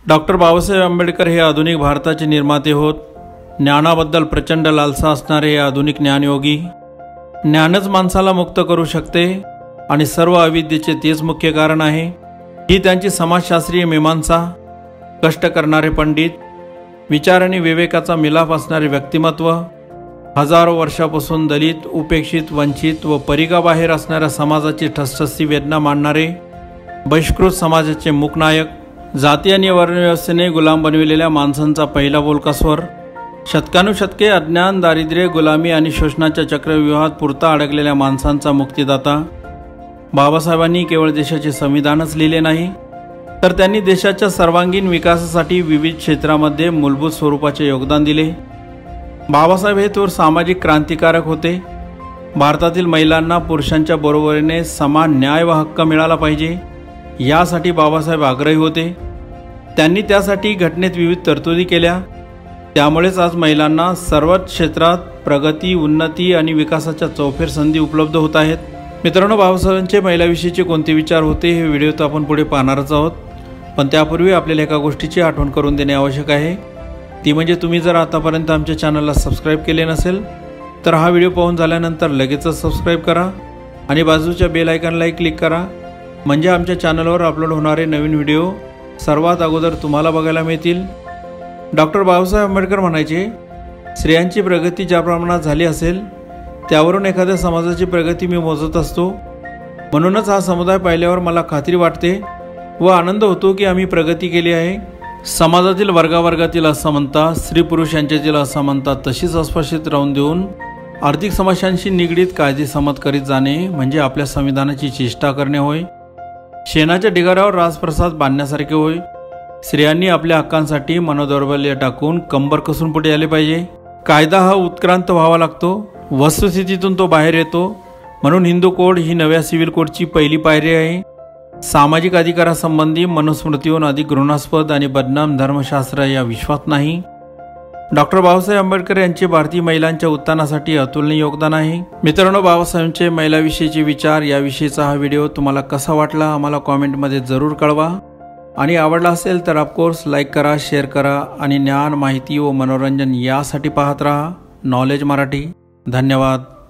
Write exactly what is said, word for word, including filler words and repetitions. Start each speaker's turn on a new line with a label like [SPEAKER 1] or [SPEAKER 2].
[SPEAKER 1] Doctor Babasaheb Ambedkar हे आधुनिक भारताचे निर्माते होत। ज्ञानाबद्दल प्रचंड लालसा असणारे हे आधुनिक ज्ञानयोगी। ज्ञानच माणसाला मुक्त करू शकते आणि सर्व अविद्येचे तेच मुख्य कारण आहे। ही त्यांची समाजशास्त्रीय मीमांसा, कष्ट करणारे पंडित, विचार आणि विवेकाचा मिलाफ असणारे व्यक्तिमत्व, हजारो वर्षापासून दलित, उपेक्षित, वंचित व परिघाबाहेर असणाऱ्या समाजाची ठसठसी वेदना मांडणारे बहिष्कृत समाजाचे मूकनायक, जाती आणि वर्णव्यवस्थेने गुलाम बनविलेल्या माणसांचा पहिला बोलका स्वर, शतकानुशतके अज्ञान, दारिद्र्य, गुलामी आणि शोषणाच्या चक्रव्यूहात पुरता अडकलेल्या माणसांचा मुक्तिदाता। बाबासाहेबांनी केवळ देशाचे संविधानच लिहिले नाही, तर त्यांनी देशाच्या सर्वांगीण विकासासाठी विविध क्षेत्रामध्ये मूलभूत स्वरूपाचे योगदान दिले। बाबासाहेब हे थोर सामाजिक क्रांतिकारक होते। भारतातील महिलांना पुरुषांच्या बरोबरीने समान न्याय व हक्क मिळाला पाहिजे, यासाठी बाबासाहेब आग्रही होते। त्यांनी त्यासाठी घटनेत विविध तरतुदी केल्या। त्यामुळेच आज महिलांना सर्वच क्षेत्रात प्रगती, उन्नती आणि विकासाच्या चौफेर संधी उपलब्ध होत आहेत। मित्रांनो, बाबासाहेबांचे महिलाविषयीचे कोणते विचार होते हे व्हिडिओत आपण पुढे पाहणारच आहोत, पण त्यापूर्वी आपल्याला एका गोष्टीची आठवण करून देणे आवश्यक आहे। ती म्हणजे तुम्ही जर आतापर्यंत आमच्या चॅनलला सबस्क्राईब केले नसेल तर हा व्हिडिओ पाहून झाल्यानंतर लगेचच सबस्क्राईब करा आणि बाजूच्या बेल आयकॉनलाही क्लिक करा, म्हणजे आमच्या चॅनलवर अपलोड होणारे नवीन व्हिडिओ सर्वात अगोदर तुम्हाला बघायला मिळतील। डॉक्टर बाबासाहेब आंबेडकर म्हणायचे, स्त्रियांची प्रगती ज्या प्रमाणात झाली असेल त्यावरून एखाद्या समाजाची प्रगती मी मोजत असतो। म्हणूनच हा समुदाय पाहिल्यावर मला खात्री वाटते व आनंद होतो की आम्ही प्रगती केली आहे। समाजातील वर्गावर्गातील असमानता, स्त्री पुरुष यांच्यातील असमानता तशीच अस्पृश्यित राहून देऊन आर्थिक समस्यांशी निगडीत कायदे समत करीत जाणे म्हणजे आपल्या संविधानाची चेष्टा करणे होय। शेणाच्या ढिगाऱ्यावर राजप्रसाद बांधण्यासारखे होय। स्त्रियांनी आपल्या हक्कांसाठी मनोदौर्बल्य टाकून कंबर कसून पुढे आले पाहिजे। कायदा हा उत्क्रांत व्हावा लागतो, वस्तुस्थितीतून तो बाहेर येतो। म्हणून हिंदू कोड ही नव्या सिव्हिल कोडची पहिली पायरी आहे। सामाजिक अधिकारासंबंधी मनुस्मृतीहून अधिक घृणास्पद आणि बदनाम धर्मशास्त्र या विश्वात नाही। डॉक्टर बाबासाहेब आंबेडकर यांचे भारतीय महिलांच्या उत्थानासाठी अतुलनीय योगदान आहे। मित्रांनो, बाबासाहेबांचे महिलाविषयीचे विचार याविषयीचा हा व्हिडिओ तुम्हाला कसा वाटला आम्हाला कॉमेंटमध्ये जरूर कळवा, आणि आवडला असेल तर ऑफकोर्स लाईक करा, शेअर करा आणि ज्ञान, माहिती व मनोरंजन यासाठी पाहत राहा नॉलेज मराठी। धन्यवाद।